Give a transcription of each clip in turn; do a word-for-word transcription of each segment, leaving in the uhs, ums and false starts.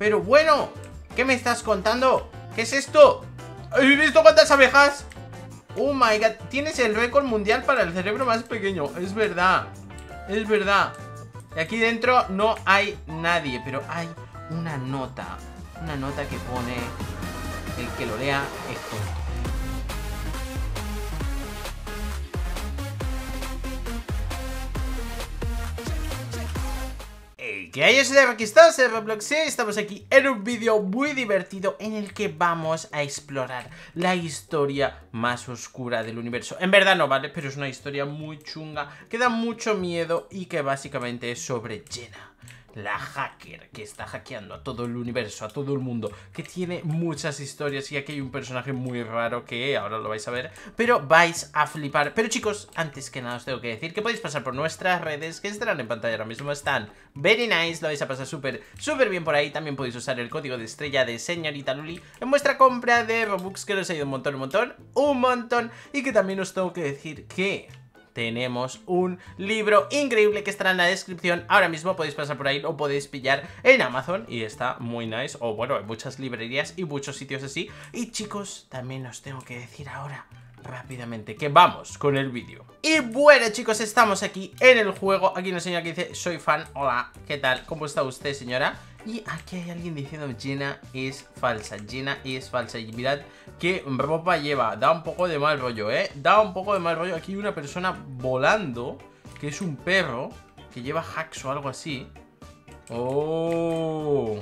Pero bueno, ¿qué me estás contando? ¿Qué es esto? ¿Habéis visto cuántas abejas? Oh my god, tienes el récord mundial para el cerebro más pequeño. Es verdad, es verdad. Y aquí dentro no hay nadie, pero hay una nota. Una nota que pone: el que lo lea es tonto. Que hay eso de aquí estamos en Roblox, ¿eh? Estamos aquí en un vídeo muy divertido en el que vamos a explorar la historia más oscura del universo. En verdad no, ¿vale? Pero es una historia muy chunga, que da mucho miedo y que básicamente es sobre Jenna, la hacker que está hackeando a todo el universo, a todo el mundo, que tiene muchas historias. Y aquí hay un personaje muy raro que ahora lo vais a ver, pero vais a flipar. Pero chicos, antes que nada os tengo que decir que podéis pasar por nuestras redes, que estarán en pantalla ahora mismo. Están very nice, lo vais a pasar súper, súper bien por ahí. También podéis usar el código de estrella de señorita Luli en vuestra compra de Robux, que os ha ido un montón, un montón, un montón. Y que también os tengo que decir que tenemos un libro increíble que estará en la descripción. Ahora mismo podéis pasar por ahí, lo podéis pillar en Amazon y está muy nice. O bueno, en muchas librerías y muchos sitios así. Y chicos, también os tengo que decir ahora rápidamente que vamos con el vídeo. Y bueno chicos, estamos aquí en el juego. Aquí hay una señora que dice: soy fan. Hola, ¿qué tal? ¿Cómo está usted, señora? Y aquí hay alguien diciendo: Jenna es falsa, Jenna es falsa. Y mirad qué ropa lleva. Da un poco de mal rollo, ¿eh? Da un poco de mal rollo. Aquí hay una persona volando, que es un perro, que lleva hacks o algo así. Oh,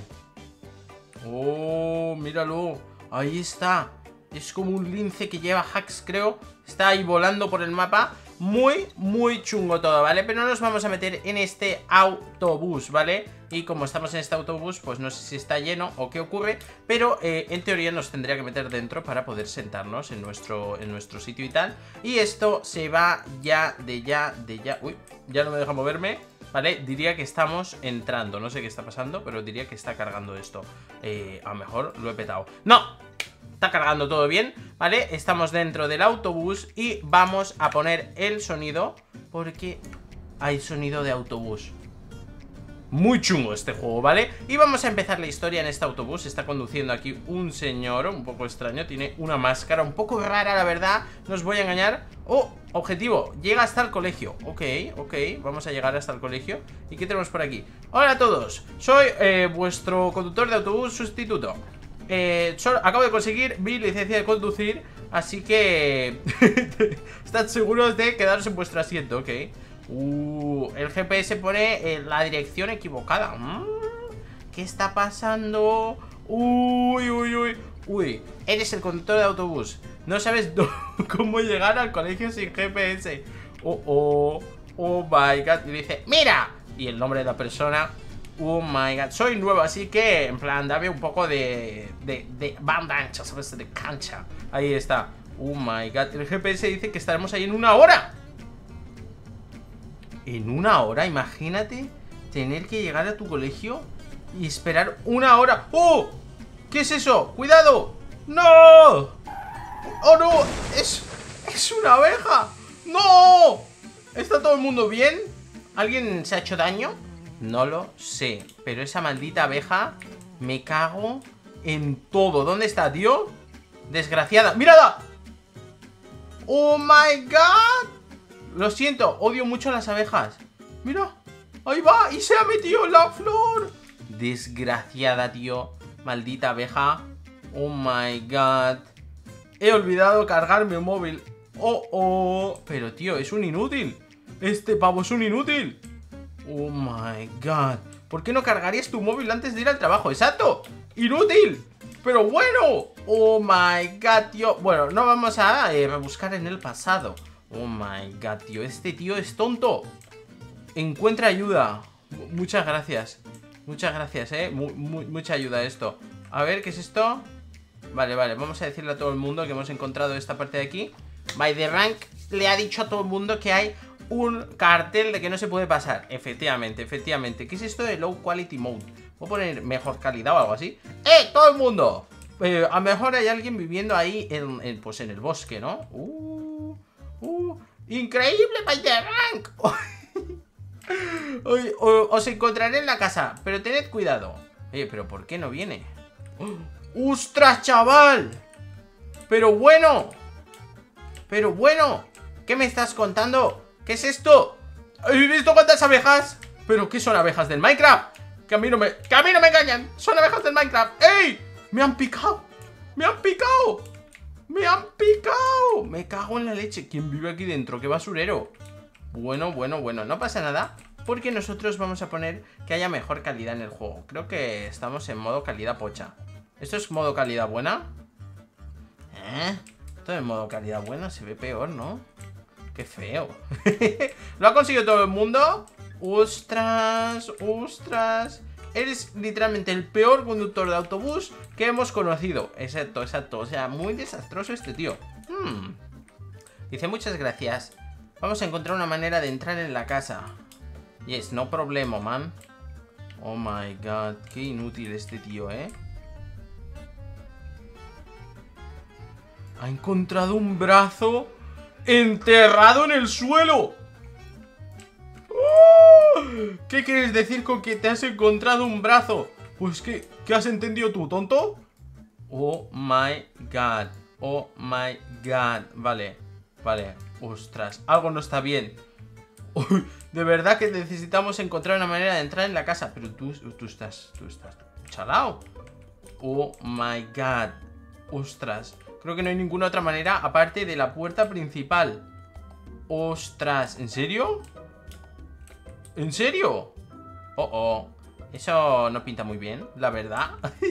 oh, míralo. Ahí está. Es como un lince que lleva hacks, creo. Está ahí volando por el mapa. Muy, muy chungo todo, ¿vale? Pero no nos vamos a meter en este autobús, ¿vale? Y como estamos en este autobús, pues no sé si está lleno o qué ocurre. Pero eh, en teoría nos tendría que meter dentro para poder sentarnos en nuestro, en nuestro sitio y tal. Y esto se va ya, de ya, de ya. Uy, ya no me deja moverme. Vale, diría que estamos entrando. No sé qué está pasando, pero diría que está cargando esto. eh, A lo mejor lo he petado. ¡No! Está cargando todo bien, ¿vale? Estamos dentro del autobús y vamos a poner el sonido, porque hay sonido de autobús. Muy chungo este juego, ¿vale? Y vamos a empezar la historia en este autobús. Está conduciendo aquí un señor un poco extraño. Tiene una máscara un poco rara, la verdad. No os voy a engañar. Oh, objetivo, llega hasta el colegio. Ok, ok, vamos a llegar hasta el colegio. ¿Y qué tenemos por aquí? Hola a todos, soy eh, vuestro conductor de autobús sustituto. Eh, solo, acabo de conseguir mi licencia de conducir, así que estad seguros de quedaros en vuestro asiento, ok. Uh, el G P S pone eh, la dirección equivocada. mm, ¿Qué está pasando? Uy, uy, uy. Uy, eres el conductor de autobús. No sabes cómo llegar al colegio sin G P S. Oh, oh, oh my god. Y dice: mira. Y el nombre de la persona. Oh my god, soy nuevo, así que en plan, dame un poco de, de, de banda ancha, ¿sabes? De cancha. Ahí está. Oh my god, el G P S dice que estaremos ahí en una hora. En una hora, imagínate tener que llegar a tu colegio y esperar una hora. ¡Oh! ¿Qué es eso? ¡Cuidado! ¡No! ¡Oh no! ¡Es, es una abeja! ¡No! ¿Está todo el mundo bien? ¿Alguien se ha hecho daño? No lo sé, pero esa maldita abeja, me cago en todo. ¿Dónde está, tío? Desgraciada, ¡mírala! ¡Oh my god! Lo siento, odio mucho las abejas. Mira, ahí va, y se ha metido en la flor. Desgraciada, tío. Maldita abeja. Oh my god. He olvidado cargarme el móvil. Oh, oh. Pero, tío, es un inútil. Este pavo es un inútil. Oh my god. ¿Por qué no cargarías tu móvil antes de ir al trabajo? ¡Exacto! ¡Inútil! ¡Pero bueno! Oh my god, tío. Bueno, no vamos a eh, rebuscar en el pasado. Oh my god, tío. Este tío es tonto. Encuentra ayuda. M Muchas gracias. Muchas gracias, eh mu mu Mucha ayuda esto. A ver, ¿qué es esto? Vale, vale, vamos a decirle a todo el mundo que hemos encontrado esta parte de aquí. By the rank le ha dicho a todo el mundo que hay un cartel de que no se puede pasar. Efectivamente, efectivamente. ¿Qué es esto de low quality mode? ¿Puedo poner mejor calidad o algo así? ¡Eh, todo el mundo! Eh, a lo mejor hay alguien viviendo ahí en, en, pues en el bosque, ¿no? Uh, uh, ¡increíble, by the rank! Os encontraré en la casa, pero tened cuidado. Oye, pero ¿por qué no viene? ¡Oh! ¡Ostras, chaval! Pero bueno. Pero bueno. ¿Qué me estás contando? ¿Qué es esto? ¿Habéis visto cuántas abejas? ¿Pero qué son abejas del Minecraft? Que a mí no me, que a mí no me engañan. Son abejas del Minecraft. ¡Ey! ¡Me han picado! ¡Me han picado! ¡Me han picado! Me cago en la leche. ¿Quién vive aquí dentro? ¡Qué basurero! Bueno, bueno, bueno. No pasa nada, porque nosotros vamos a poner que haya mejor calidad en el juego. Creo que estamos en modo calidad pocha. ¿Esto es modo calidad buena? ¿Eh? Esto en modo calidad buena se ve peor, ¿no? ¡Qué feo! ¿Lo ha conseguido todo el mundo? ¡Ostras! ¡Ostras! Eres literalmente el peor conductor de autobús que hemos conocido. Exacto, exacto. O sea, muy desastroso este tío. Hmm. Dice, muchas gracias. Vamos a encontrar una manera de entrar en la casa. Yes, no problema, man. Oh my god, qué inútil este tío, ¿eh? Ha encontrado un brazo enterrado en el suelo. ¿Qué quieres decir con que te has encontrado un brazo? Pues que, ¿qué has entendido tú, tonto? Oh my god. Oh my god. Vale, vale. Ostras, algo no está bien. Uy, de verdad que necesitamos encontrar una manera de entrar en la casa. Pero tú, tú estás, tú estás chalao. Oh my god. Ostras, creo que no hay ninguna otra manera aparte de la puerta principal. Ostras, ¿en serio? ¿En serio? Oh, oh. Eso no pinta muy bien, la verdad.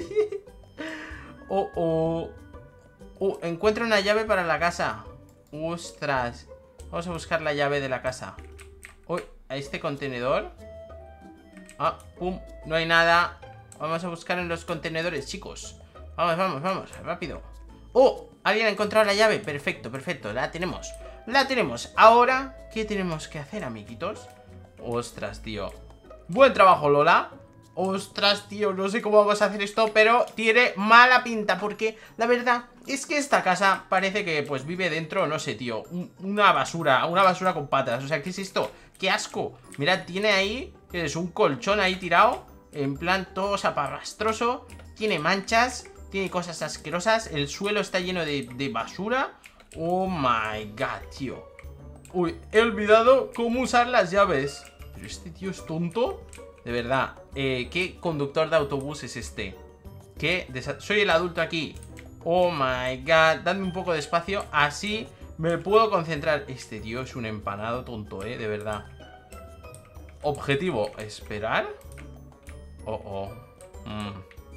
Oh, oh. Oh, encuentro una llave para la casa. Ostras. Vamos a buscar la llave de la casa. Uy, a este contenedor. Ah, pum, no hay nada. Vamos a buscar en los contenedores, chicos. Vamos, vamos, vamos, rápido. Oh, alguien ha encontrado la llave. Perfecto, perfecto, la tenemos. La tenemos. Ahora, ¿qué tenemos que hacer, amiguitos? Ostras, tío. Buen trabajo, Lola. Ostras, tío, no sé cómo vamos a hacer esto, pero tiene mala pinta, porque la verdad es que esta casa parece que pues vive dentro, no sé, tío, un, una basura, una basura con patas. O sea, ¿qué es esto? ¡Qué asco! Mira, tiene ahí, es un colchón ahí tirado, en plan todo zaparrastroso. Tiene manchas, tiene cosas asquerosas. El suelo está lleno de, de basura. Oh my god, tío. Uy, he olvidado cómo usar las llaves. Pero este tío es tonto. De verdad, eh, ¿qué conductor de autobús es este? ¿Qué? Soy el adulto aquí. Oh my god, dadme un poco de espacio. Así me puedo concentrar. Este tío es un empanado tonto, eh, de verdad. Objetivo, esperar. Oh, oh. mm.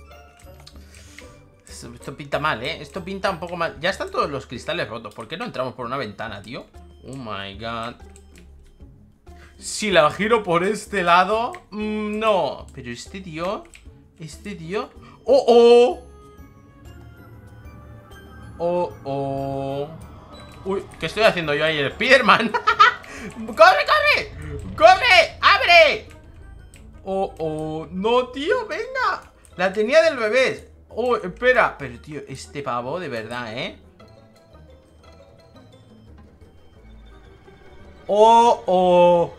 Esto pinta mal, eh. Esto pinta un poco mal. Ya están todos los cristales rotos. ¿Por qué no entramos por una ventana, tío? Oh my god. Si la giro por este lado, mmm, no. Pero este tío, este tío. ¡Oh, oh! ¡Oh, oh! Uy, ¿qué estoy haciendo yo ahí? El Spiderman. ¡Corre, corre! ¡Corre! ¡Abre! ¡Oh, oh! No, tío, venga. La tenía del bebé. Oh, espera. Pero, tío, este pavo, de verdad, ¿eh? ¡Oh, oh!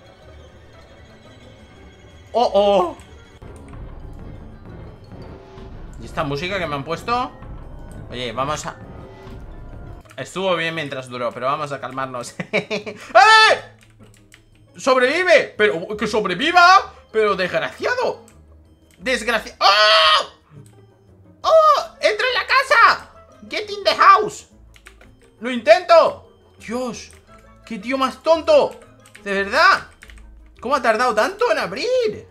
¡Oh, oh! ¿Y esta música que me han puesto? Oye, vamos a... Estuvo bien mientras duró, pero vamos a calmarnos. ¡Eh! ¡Sobrevive! ¡Pero que sobreviva! ¡Pero desgraciado! ¡Desgraciado! ¡Oh! ¡Oh! ¡Entra en la casa! ¡Get in the house! ¡Lo intento! ¡Dios! ¡Qué tío más tonto! ¡De verdad! ¿Cómo ha tardado tanto en abrir?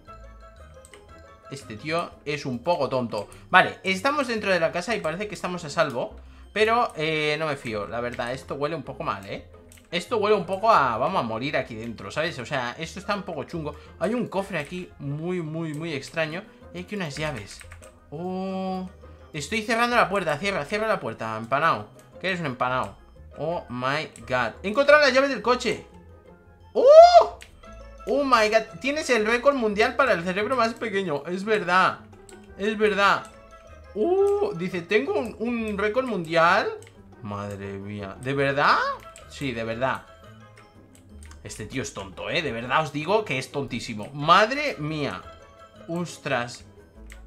Este tío es un poco tonto. Vale, estamos dentro de la casa y parece que estamos a salvo. Pero eh, no me fío, la verdad. Esto huele un poco mal, ¿eh? Esto huele un poco a... Vamos a morir aquí dentro, ¿sabes? O sea, esto está un poco chungo. Hay un cofre aquí muy, muy, muy extraño. Y hay aquí unas llaves. Oh... Estoy cerrando la puerta. Cierra, cierra la puerta, empanado. ¿Qué eres un empanado? Oh my god. He encontrado las llaves del coche. ¡Oh! Oh my god. Tienes el récord mundial para el cerebro más pequeño. Es verdad. Es verdad. Uh, dice, tengo un, un récord mundial. Madre mía. ¿De verdad? Sí, de verdad. Este tío es tonto, ¿eh? De verdad os digo que es tontísimo. Madre mía. Ostras.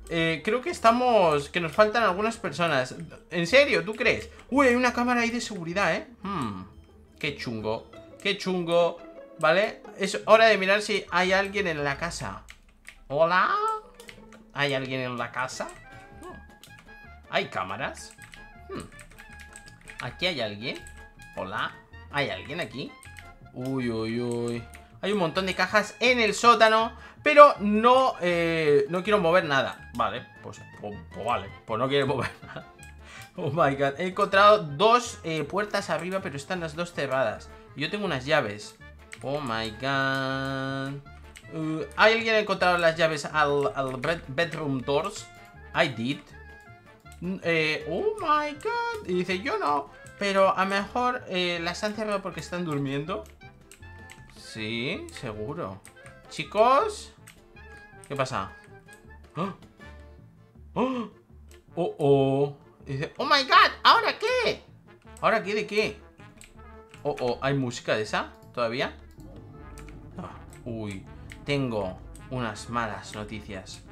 eh, creo que estamos... Que nos faltan algunas personas. ¿En serio? ¿Tú crees? Uy, hay una cámara ahí de seguridad, ¿eh? Hmm, qué chungo. Qué chungo. ¿Vale? Es hora de mirar si hay alguien en la casa. ¿Hola? ¿Hay alguien en la casa? Hmm. ¿Hay cámaras? Hmm. ¿Aquí hay alguien? ¿Hola? ¿Hay alguien aquí? Uy, uy, uy. Hay un montón de cajas en el sótano, pero no, eh, no quiero mover nada. Vale, pues, pues, pues vale, pues no quiero mover nada. Oh my god, he encontrado dos eh, puertas arriba, pero están las dos cerradas. Yo tengo unas llaves. Oh my god. uh, ¿Hay alguien encontrado las llaves al, al bed, bedroom doors? I did. eh, Oh my god. Y dice, yo no. Pero a lo mejor eh, las han cerrado porque están durmiendo. Sí, seguro. Chicos, ¿qué pasa? ¡Oh! ¡Oh! ¡Oh, oh! Dice, ¡oh my god! ¿Ahora qué? ¿Ahora qué? ¿De qué? Oh, oh, ¿hay música de esa todavía? Ah, uy, tengo unas malas noticias.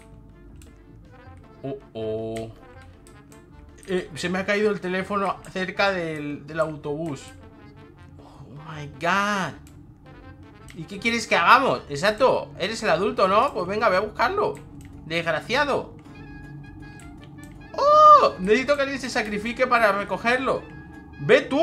Oh, oh. Eh, se me ha caído el teléfono cerca del, del autobús. Oh my god. ¿Y qué quieres que hagamos? Exacto, eres el adulto, ¿no? Pues venga, ve a buscarlo. Desgraciado. ¡Oh! Necesito que alguien se sacrifique para recogerlo. ¡Ve tú!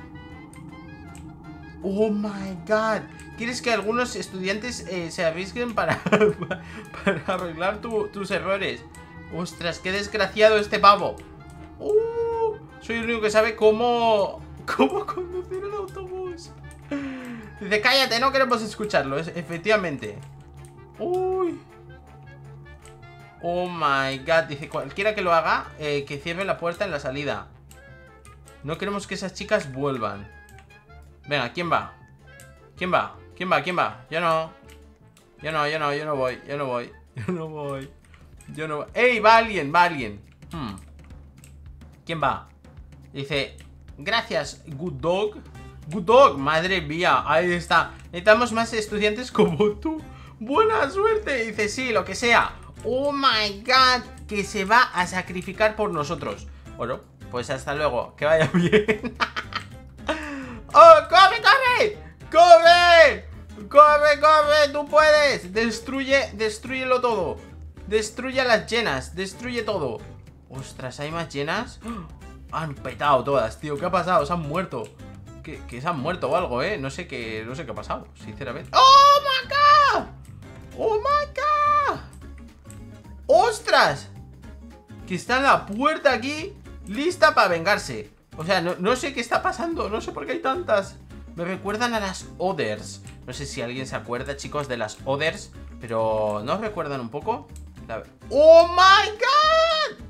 ¡Oh my god! ¿Quieres que algunos estudiantes eh, se arriesguen para, para arreglar tu, tus errores? ¡Ostras, qué desgraciado este pavo! ¡Uh! Soy el único que sabe cómo... cómo conducir el autobús. Dice, cállate, no queremos escucharlo. Es, efectivamente. Uy. Oh my god. Dice, cualquiera que lo haga, eh, que cierre la puerta en la salida. No queremos que esas chicas vuelvan. Venga, ¿quién va? ¿Quién va? ¿Quién va? ¿Quién va? Yo no. Yo no, yo no, yo no voy. Yo no voy. Yo no voy. Yo no voy. ¡Ey! Va alguien, va alguien. Hmm. ¿Quién va? Dice, gracias, good dog. Good dog, madre mía, ahí está. Necesitamos más estudiantes como tú. Buena suerte. Dice, sí, lo que sea. Oh my god, que se va a sacrificar por nosotros. Bueno, pues hasta luego, que vaya bien. ¡Oh, corre, corre! ¡Corre! ¡Corre, corre! ¡Tú puedes! Destruye, destrúyelo todo. Destruye a las llenas, destruye todo. Ostras, ¿hay más llenas? ¡Oh! Han petado todas, tío, ¿qué ha pasado? Se han muerto. Que, que se han muerto o algo, ¿eh? No sé qué, no sé qué ha pasado, sinceramente. ¡Oh, my god! ¡Oh, my god! ¡Ostras! Que está en la puerta aquí, lista para vengarse. O sea, no, no sé qué está pasando. No sé por qué hay tantas. Me recuerdan a las Others. No sé si alguien se acuerda, chicos, de las Others, pero ¿no os recuerdan un poco? La... ¡Oh, my god!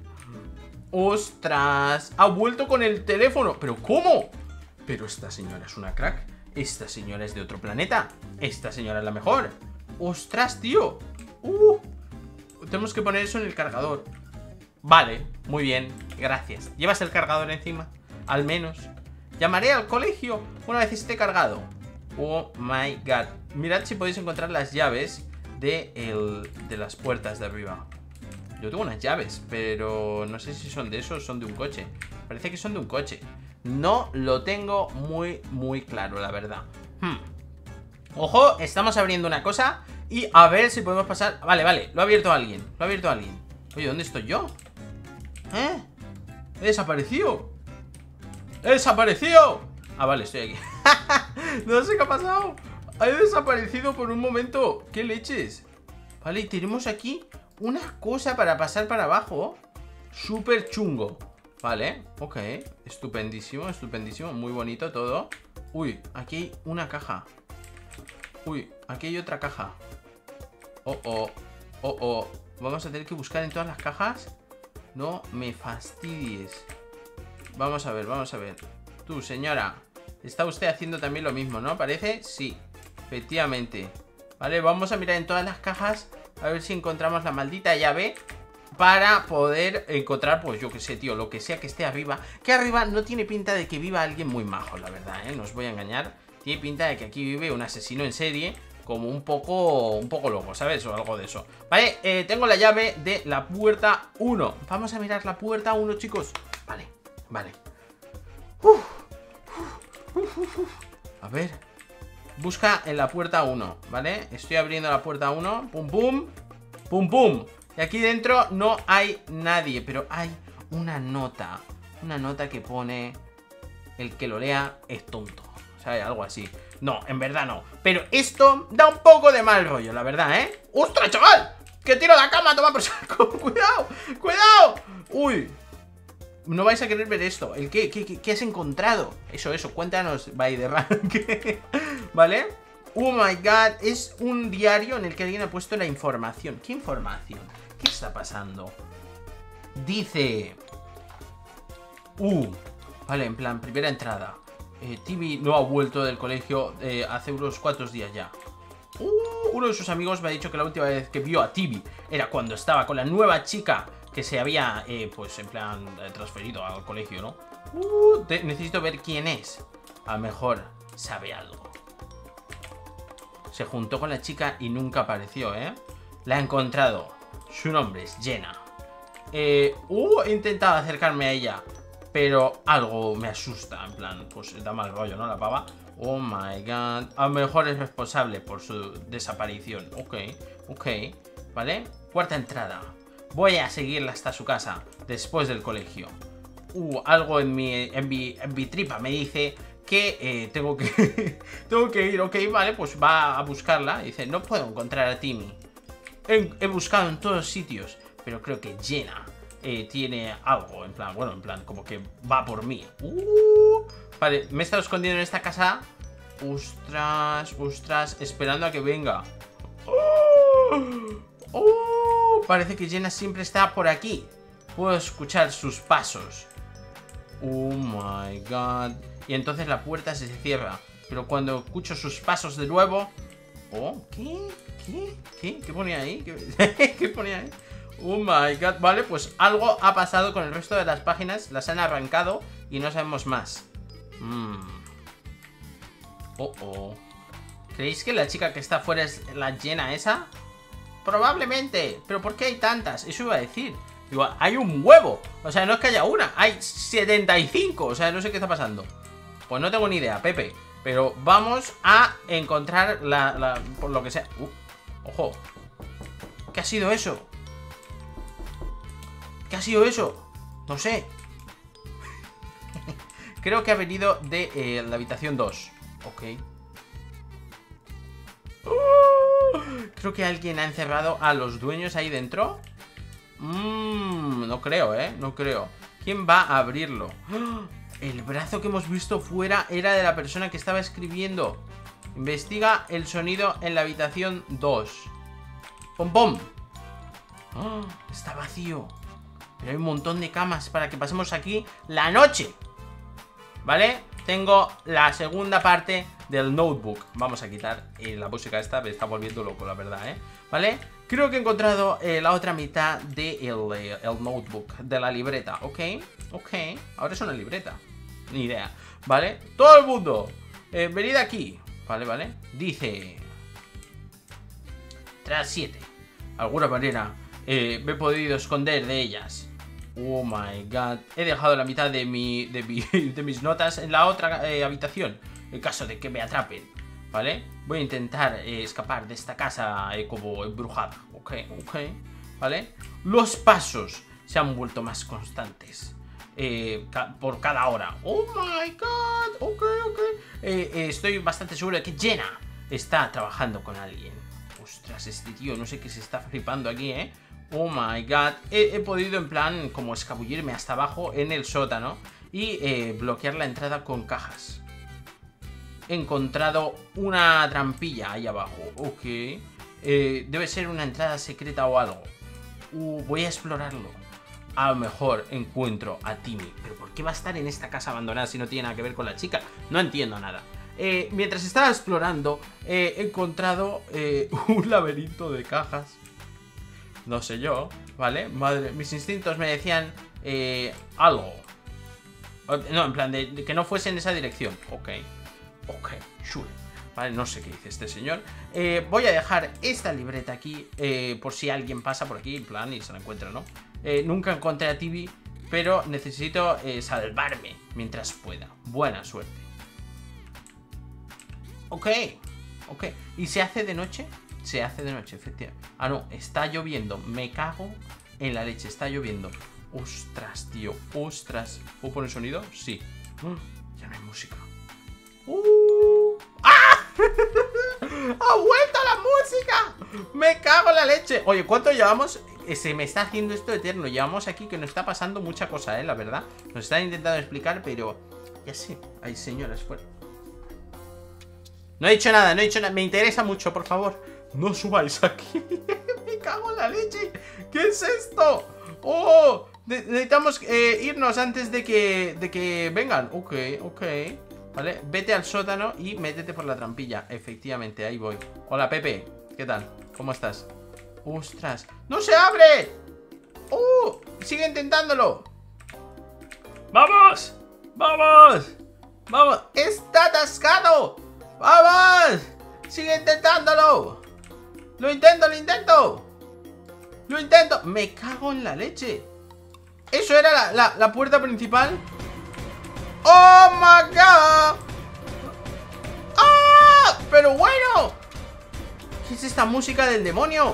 ¡Ostras! Ha vuelto con el teléfono. ¿Pero cómo? Pero esta señora es una crack. Esta señora es de otro planeta. Esta señora es la mejor. ¡Ostras, tío! Uh, tenemos que poner eso en el cargador. Vale, muy bien, gracias. ¿Llevas el cargador encima? Al menos. Llamaré al colegio una vez esté cargado. Oh my god. Mirad si podéis encontrar las llaves de, el, de las puertas de arriba. Yo tengo unas llaves, pero no sé si son de eso o son de un coche. Parece que son de un coche. No lo tengo muy, muy claro, la verdad. hmm. Ojo, estamos abriendo una cosa y a ver si podemos pasar. Vale, vale, lo ha abierto alguien. Lo ha abierto alguien. Oye, ¿dónde estoy yo? ¿Eh? He desaparecido. ¡He desaparecido! Ah, vale, estoy aquí. No sé qué ha pasado. He desaparecido por un momento. ¿Qué leches? Vale, y tenemos aquí una cosa para pasar para abajo. Súper chungo. Vale, ok. Estupendísimo, estupendísimo. Muy bonito todo. Uy, aquí hay una caja. Uy, aquí hay otra caja. Oh, oh, oh, oh. Vamos a tener que buscar en todas las cajas. No me fastidies. Vamos a ver, vamos a ver. Tú, señora, está usted haciendo también lo mismo, ¿no? ¿Parece? Sí, efectivamente. Vale, vamos a mirar en todas las cajas a ver si encontramos la maldita llave para poder encontrar, pues yo que sé, tío, lo que sea que esté arriba. Que arriba no tiene pinta de que viva alguien muy majo, la verdad, ¿eh? No os voy a engañar. Tiene pinta de que aquí vive un asesino en serie como un poco, un poco loco, ¿sabes? O algo de eso. Vale, eh, tengo la llave de la puerta uno. Vamos a mirar la puerta uno, chicos. Vale, vale. Uf, uf, uf, uf. A ver. Busca en la puerta uno, ¿vale? Estoy abriendo la puerta uno. Pum, pum. Pum, pum. Y aquí dentro no hay nadie, pero hay una nota. Una nota que pone: el que lo lea es tonto. ¿Sabes? Algo así. No, en verdad no. Pero esto da un poco de mal rollo, la verdad, ¿eh? ¡Ostras, chaval! ¡Que tiro la cama! ¡Toma por saco! ¡Cuidado! ¡Cuidado! ¡Uy! No vais a querer ver esto. ¿El qué? ¿Qué, qué, qué has encontrado? Eso, eso. Cuéntanos, by the rank. ¿Vale? Oh my god. Es un diario en el que alguien ha puesto la información. ¿Qué información? ¿Qué está pasando? Dice... Uh... Vale, en plan, primera entrada. Eh, Timmy no ha vuelto del colegio eh, hace unos cuantos días ya. Uh, uno de sus amigos me ha dicho que la última vez que vio a Timmy era cuando estaba con la nueva chica que se había, eh, pues en plan, eh, transferido al colegio, ¿no? Uh, te, necesito ver quién es. A lo mejor sabe algo. Se juntó con la chica y nunca apareció, ¿eh? La ha encontrado. Su nombre es Jenna. Eh, uh, he intentado acercarme a ella, pero algo me asusta, en plan, pues da mal rollo, ¿no? La pava. Oh my god. A lo mejor es responsable por su desaparición. Ok, ok. ¿Vale? Cuarta entrada. Voy a seguirla hasta su casa después del colegio. Uh, algo en mi, en mi, en mi tripa me dice que eh, tengo que tengo que ir. Ok, vale, pues va a buscarla. Dice, no puedo encontrar a Timmy. He, he buscado en todos sitios, pero creo que Jenna Eh, tiene algo, en plan, bueno, en plan, como que va por mí. uh, Vale, me he estado escondiendo en esta casa. Ostras, ostras, esperando a que venga. oh, oh, Parece que Jenna siempre está por aquí. Puedo escuchar sus pasos. Oh my god. Y entonces la puerta se cierra, pero cuando escucho sus pasos de nuevo... Oh, ¿qué? ¿Qué? ¿Qué? ¿Qué ponía ahí? ¿Qué, ¿Qué ponía ahí? Oh my god, vale, pues algo ha pasado con el resto de las páginas. Las han arrancado y no sabemos más. mm. Oh, oh. ¿Creéis que la chica que está afuera es la Jenna esa? Probablemente. ¿Pero por qué hay tantas? Eso iba a decir. Digo, hay un huevo. O sea, no es que haya una, hay setenta y cinco. O sea, no sé qué está pasando. Pues no tengo ni idea, Pepe. Pero vamos a encontrar la... la por lo que sea. uh, Ojo. ¿Qué ha sido eso? ¿Qué ha sido eso? No sé. Creo que ha venido de eh, la habitación dos. Ok. Uh, creo que alguien ha encerrado a los dueños ahí dentro. Mmm, no creo, ¿eh? No creo. ¿Quién va a abrirlo? ¡Oh! El brazo que hemos visto fuera era de la persona que estaba escribiendo. Investiga el sonido en la habitación dos. ¡Pom, pom! ¡Oh! Está vacío. Pero hay un montón de camas para que pasemos aquí la noche. ¿Vale? Tengo la segunda parte del notebook. Vamos a quitar eh, la música esta. Me está volviendo loco, la verdad, ¿eh? ¿Vale? Creo que he encontrado eh, la otra mitad del de eh, el notebook, de la libreta. Ok, ok. Ahora es una libreta. Ni idea. ¿Vale? Todo el mundo, eh, venid aquí. Vale, vale. Dice... Tras siete. Alguna manera eh, me he podido esconder de ellas. Oh my god. He dejado la mitad de, mi, de, mi, de mis notas en la otra eh, habitación, en caso de que me atrapen. ¿Vale? Voy a intentar eh, escapar de esta casa eh, como embrujada. Ok, ok. ¿Vale? Los pasos se han vuelto más constantes. Eh, ca por cada hora. Oh my god. Ok, ok. Eh, eh, estoy bastante seguro de que Jenna está trabajando con alguien. Ostras, este tío no sé qué se está flipando aquí, ¿eh? Oh my god. He, he podido en plan como escabullirme hasta abajo en el sótano y eh, bloquear la entrada con cajas. He encontrado una trampilla ahí abajo. Ok. Eh, debe ser una entrada secreta o algo. Uh, voy a explorarlo. A lo mejor encuentro a Timmy. Pero ¿por qué va a estar en esta casa abandonada si no tiene nada que ver con la chica? No entiendo nada. Eh, mientras estaba explorando, eh, he encontrado eh, un laberinto de cajas. No sé yo, ¿vale? Madre, mis instintos me decían eh, algo. No, en plan, de, de que no fuese en esa dirección. Ok, ok, sure. Vale, no sé qué dice este señor. eh, Voy a dejar esta libreta aquí, eh, por si alguien pasa por aquí, en plan, y se la encuentra, ¿no? eh, Nunca encontré a Tibi, pero necesito eh, salvarme mientras pueda. Buena suerte. Ok, ok. ¿Y se hace de noche? Se hace de noche, efectivamente. Ah, no, está lloviendo. Me cago en la leche, está lloviendo. Ostras, tío, ostras. ¿Puedo poner sonido? Sí. uh, Ya no hay música. uh. ¡Ah! ¡Ha vuelto la música! Me cago en la leche. Oye, ¿cuánto llevamos? Se me está haciendo esto eterno. Llevamos aquí que nos está pasando mucha cosa, eh, la verdad. Nos están intentando explicar, pero ya sé, hay señoras fuera. No he dicho nada, no he dicho nada. Me interesa mucho, por favor. No subáis aquí. Me cago en la leche. ¿Qué es esto? ¡Oh! Ne necesitamos eh, irnos antes de que, de que vengan. Ok, ok. Vale, vete al sótano y métete por la trampilla. Efectivamente, ahí voy. Hola, Pepe. ¿Qué tal? ¿Cómo estás? ¡Ostras! ¡No se abre! ¡Uh! Sigue intentándolo. ¡Vamos! ¡Vamos! ¡Vamos! ¡Está atascado! ¡Vamos! ¡Sigue intentándolo! ¡Lo intento, lo intento! ¡Lo intento! ¡Me cago en la leche! ¿Eso era la, la, la puerta principal? ¡Oh, my God! ¡Ah! ¡Pero bueno! ¿Qué es esta música del demonio?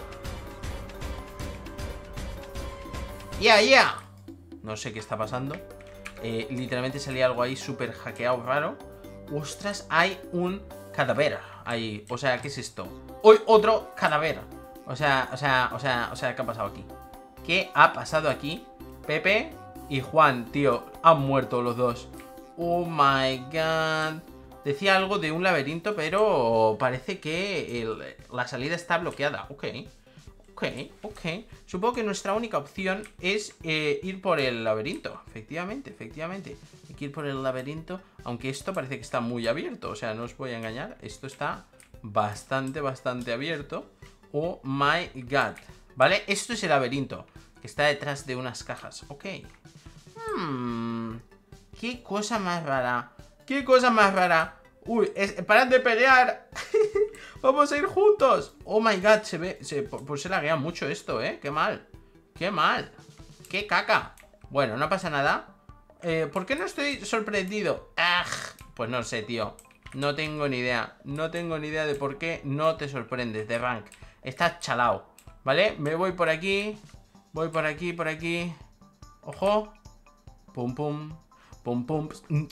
¡Yeah, yeah! No sé qué está pasando. eh, Literalmente salía algo ahí súper hackeado, raro. ¡Ostras! Hay un cadáver ahí. O sea, ¿qué es esto? ¡Hoy otro cadáver! O sea, o sea, o sea, o sea, ¿qué ha pasado aquí? ¿Qué ha pasado aquí? Pepe y Juan, tío, han muerto los dos. Oh my God. Decía algo de un laberinto, pero parece que el, la salida está bloqueada. Ok, ok, ok. Supongo que nuestra única opción es eh, ir por el laberinto. Efectivamente, efectivamente. Hay que ir por el laberinto. Aunque esto parece que está muy abierto. O sea, no os voy a engañar. Esto está bastante, bastante abierto. Oh my God. ¿Vale? Esto es el laberinto, que está detrás de unas cajas. Ok. Hmm. Qué cosa más rara. Qué cosa más rara. Uy, es, parad de pelear. Vamos a ir juntos. Oh my God, se ve, se, pues se laguea mucho esto, eh. Qué mal. Qué mal. Qué caca. Bueno, no pasa nada. eh, ¿Por qué no estoy sorprendido? Ah, pues no sé, tío. No tengo ni idea. No tengo ni idea de por qué no te sorprendes de rank. Estás chalao. ¿Vale? Me voy por aquí. Voy por aquí, por aquí. Ojo. Pum, pum. Pum, pum.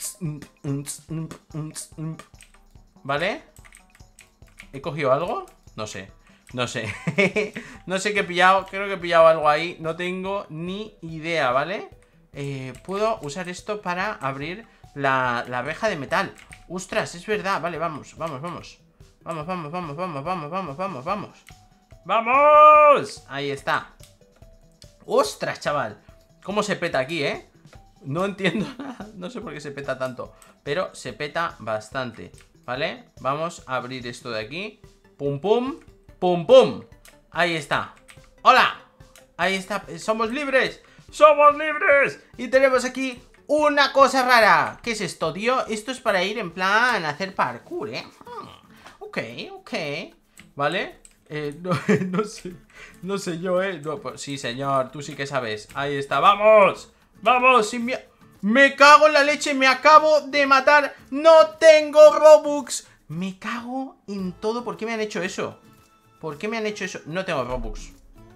¿Vale? ¿He cogido algo? No sé. No sé. No sé qué he pillado. Creo que he pillado algo ahí. No tengo ni idea, ¿vale? Eh, puedo usar esto para abrir la, la reja de metal. ¡Ostras! Es verdad. Vale, vamos, vamos, vamos. Vamos, vamos, vamos, vamos, vamos, vamos, vamos, vamos. ¡Vamos! Ahí está. ¡Ostras, chaval! ¿Cómo se peta aquí, eh? No entiendo nada. No sé por qué se peta tanto, pero se peta bastante. ¿Vale? Vamos a abrir esto de aquí. Pum, pum. Pum, pum. Ahí está. ¡Hola! Ahí está. ¡Somos libres! ¡Somos libres! Y tenemos aquí una cosa rara. ¿Qué es esto, tío? Esto es para ir en plan a hacer parkour, ¿eh? Hmm. Ok, ok. ¿Vale? Eh, no, no sé. No sé yo, ¿eh? No, pues, sí, señor. Tú sí que sabes. Ahí está. ¡Vamos! ¡Vamos! Sin miedo. Me cago en la leche. Me acabo de matar. No tengo Robux. Me cago en todo. ¿Por qué me han hecho eso? ¿Por qué me han hecho eso? No tengo Robux.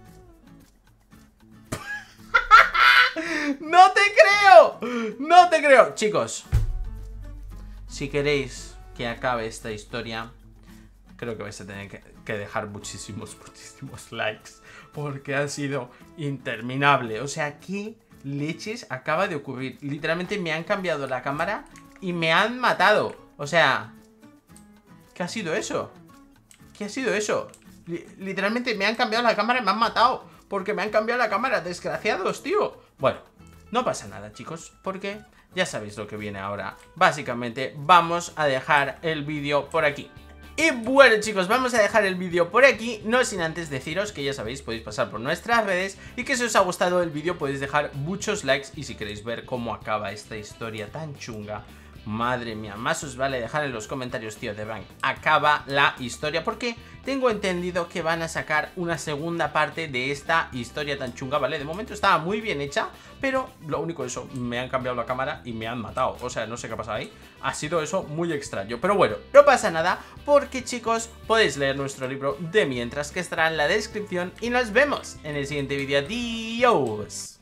¡No te creo! ¡No te creo! Chicos, si queréis que acabe esta historia, creo que vais a tener que, que dejar muchísimos, muchísimos likes, porque ha sido interminable. O sea, ¿qué leches acaba de ocurrir? Literalmente me han cambiado la cámara y me han matado. O sea, ¿qué ha sido eso? ¿Qué ha sido eso? Literalmente me han cambiado la cámara y me han matado, porque me han cambiado la cámara, desgraciados, tío. Bueno, no pasa nada, chicos, porque ya sabéis lo que viene ahora. Básicamente vamos a dejar el vídeo por aquí. Y bueno, chicos, vamos a dejar el vídeo por aquí, no sin antes deciros que ya sabéis, podéis pasar por nuestras redes y que si os ha gustado el vídeo podéis dejar muchos likes. Y si queréis ver cómo acaba esta historia tan chunga, Madre mía, más os vale dejar en los comentarios, tío, de Bank acaba la historia, porque tengo entendido que van a sacar una segunda parte de esta historia tan chunga, ¿vale? De momento estaba muy bien hecha, pero lo único eso, me han cambiado la cámara y me han matado. O sea, no sé qué ha pasado ahí. Ha sido eso muy extraño. Pero bueno, no pasa nada, porque chicos, podéis leer nuestro libro de mientras, que estará en la descripción. Y nos vemos en el siguiente vídeo. Adiós.